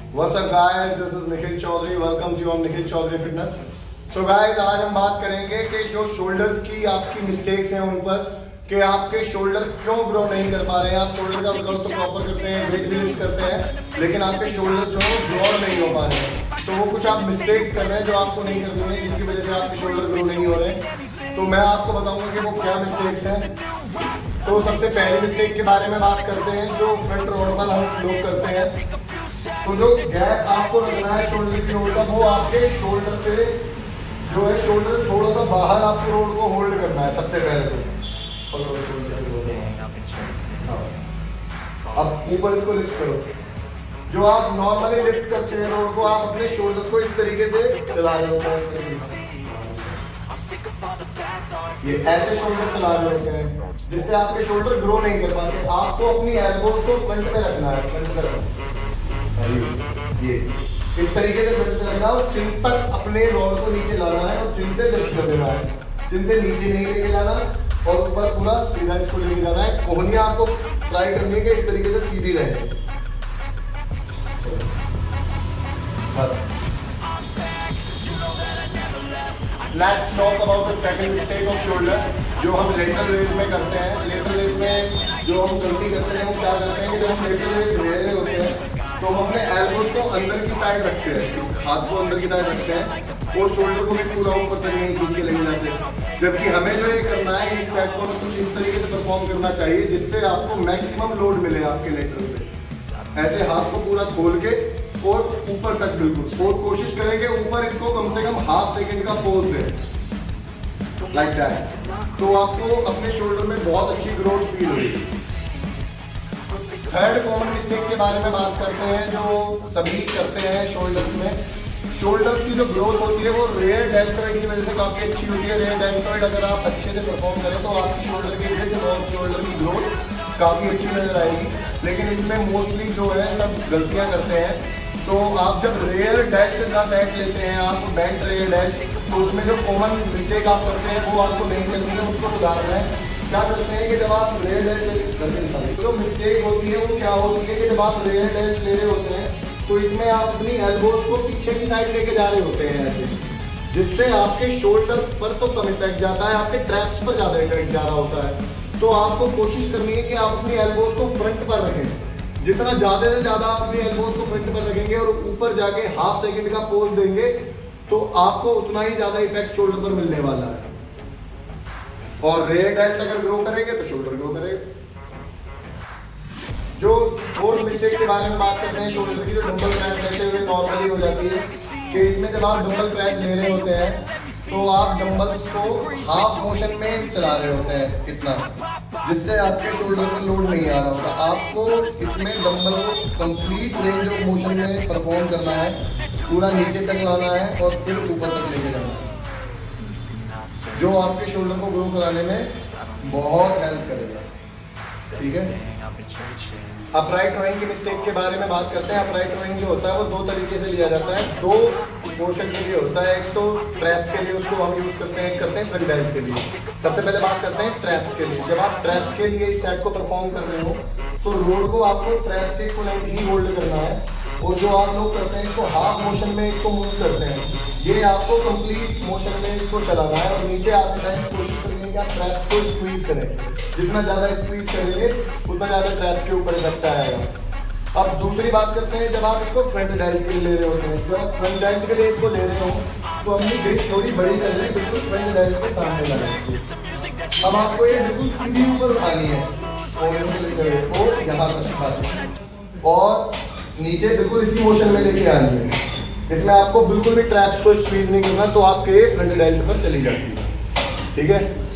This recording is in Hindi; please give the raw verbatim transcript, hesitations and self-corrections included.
What's up guys, this is Nikhil Chaudhary, welcomes you on Nikhil Chaudhary fitness. So guys, आज हम बात करेंगे कि जो शोल्डर्स की आपकी मिस्टेक्स हैं उन पर, कि आपके शोल्डर क्यों ग्रो नहीं कर पा रहे हैं। आप शोल्डर का वर्कआउट तो प्रॉपर करते हैं, वेट भी लिफ्ट करते हैं, लेकिन आपके शोल्डर जो है ग्रो नहीं हो पा रहे हैं। तो वो कुछ आप मिस्टेक्स कर रहे हैं जो आपको नहीं करनी है, जिनकी वजह से आपके शोल्डर ग्रो नहीं हो रहे हैं। तो मैं आपको बताऊंगा कि वो क्या मिस्टेक्स हैं। तो सबसे पहली मिस्टेक के बारे में बात करते हैं, जो फ्रंट रोड पर हम लोग करते हैं। तो जो गैप आपको रखना है शोल्डर की रोड का, वो आपके शोल्डर से जो है शोल्डर थोड़ा सा बाहर आपको रोड को होल्ड करना है सबसे पहले। तो अब ऊपर इसको लिफ्ट करो। जो आप नॉर्मली लिफ्ट करते हैं रोड को, आप अपने शोल्डर्स को इस तरीके से चला रहे होते हैं, ये ऐसे शोल्डर चला रहे होते हैं, जिससे आपके शोल्डर ग्रो नहीं कर पाते। आपको अपनी एल्बो को फ्रंट में रखना है, फ्रंट में रखना ये इस तरीके से फ्रंट में रखना और चिन तक अपने रोड को नीचे लाना है और चिन से लिफ्ट कर देना है। चिन से नीचे नहीं लेके जाना और ऊपर पूरा सीधा इसको लेके जाना है। कोहनियां आपको ट्राई करनी है कि इस तरीके से सीधी रहे। बस। Let's talk about the second mistake of shoulder, जो हम लेटरल रेज में करते हैं। लेटरल रेज में जो हम गलती करते हैं, वो क्या करते हैं कि जब हम लेटरल रेज ले रहे होते हैं तो हम अपने एल्बोज को अंदर की साइड रखते हैं, इस हाथ को अंदर की साइड रखते हैं और शोल्डर को भी पूरा ऊपर तक नहीं खींच के लेके जाते हैं। जबकि हमें जो ये करना है, इस सेट को कुछ इस तरीके से परफॉर्म करना चाहिए जिससे आपको मैक्सिमम लोड मिले आपके लेटरल पे। ऐसे हाथ को पूरा खोल के और ऊपर तक बिल्कुल, और कोशिश करेंगे ऊपर इसको कम से कम हाफ सेकंड का पोज दें, लाइक दैट। तो आपको अपने शोल्डर में बहुत अच्छी ग्रोथ फील होगी। थर्ड कॉमन मिस्टेक के बारे में बात करते हैं, जो सभी करते हैं शोल्डर्स में। शोल्डर्स की जो ग्रोथ होती है वो रेयर डेल्टॉइड की वजह से काफी अच्छी होती है। रेयर डेल्टॉइड अगर आप अच्छे से परफॉर्म करें तो आपकी शोल्डर की विड्थ और शोल्डर की ग्रोथ काफी अच्छी नजर आएगी। लेकिन इसमें मोस्टली जो है सब गलतियां करते हैं। तो आप जब रेयर डेल्ट का सेट लेते हैं, आप बेंट रेयर डेल्ट, तो उसमें जो कॉमन मिस्टेक आप करते हैं वो आपको नहीं करनी है, उसको सुधारना है। क्या करते हैं कि जब आप रेयर डेल्ट करते हैं तो जो मिस्टेक होती है वो क्या होती है कि जब आप रेयर डेल्ट ले रहे होते हैं तो इसमें आप अपनी एल्बोज को पीछे की साइड लेके जा रहे होते हैं ऐसे, जिससे आपके शोल्डर पर तो कम इफेक्ट जाता है, आपके ट्रैप्स पर ज्यादा इफेक्ट जा रहा होता है। तो आपको कोशिश करनी है कि आप अपनी एल्बोज को फ्रंट पर रखें। जितना ज्यादा से ज्यादा आप अपनी एल्बोज को फ्रंट पर रखेंगे और ऊपर जाके हाफ सेकंड का पोज देंगे तो आपको उतना ही ज्यादा इफेक्ट शोल्डर पर मिलने वाला है। और रेयर डेल्ट अगर ग्रो करेंगे तो शोल्डर ग्रो करेगा। जो फोर्थ मिस्टेक के बारे में बात करते हैं शोल्डर की, जो डंबल प्रेस लेते हुए नॉर्मली हो जाती है कि इसमें जब आप डंबल प्रेस ले रहे होते हैं तो आप डंबल्स को हाफ मोशन में चला रहे होते हैं इतना, जिससे आपके शोल्डर पर लोड नहीं आ रहा होता। आपको इसमें डंबल को कंप्लीट रेंज ऑफ मोशन में परफॉर्म करना है, पूरा नीचे तक लाना है और फिर ऊपर तक लेके जाना है, जो आपके शोल्डर को ग्रो कराने में बहुत हेल्प करेगा। ठीक है। अपराइट रोइंग की मिस्टेक के बारे में बात करते हैं। अपराइट रोइंग जो होता है वो दो तरीके से लिया जाता है, दो मोशन के लिए होता है। एक तो ट्रैप्स के लिए उसको हम यूज करते हैं, एक करते हैं फ्रंट डेल्ट के लिए। सबसे पहले बात करते हैं ट्रैप्स के लिए। जब आप ट्रैप्स के लिए इस सेट को परफॉर्म कर रहे हो तो रोड को आपको ट्रैप्स के इक्विवेलेंट ही होल्ड करना है, और जो आप लोग करते हैं इसको हाफ मोशन में इसको मूव करते हैं, ये आपको कंप्लीट मोशन में इसको चलाना है और नीचे आते टाइम कोशिश करनी है कि आप ट्रैप्स को स्क्वीज करें। जितना ज्यादा स्क्वीज करेंगे उतना ज्यादा ट्रैप्स के ऊपर इफेक्ट आएगा। अब दूसरी बात करते हैं, जब आप इसको फ्रंट डेल्ट के लिए ले रहे होते हैं, जब आप फ्रंट डेल्ट के लिए इसको ले रहे हो तो अपनी ग्रिप थोड़ी बड़ी कर लें, बिल्कुल फ्रंट डेल्ट के सामने लाएं। अब आपको ये बिल्कुल सीधी ऊपर उठानी है और यहाँ तक, और नीचे बिल्कुल इसी मोशन में लेके आनी है। इसमें आपको बिल्कुल भी ट्रैप्स को स्क्वीज नहीं करना, तो आपके फ्रंट डेल्ट पर चली जाती है। ठीक है।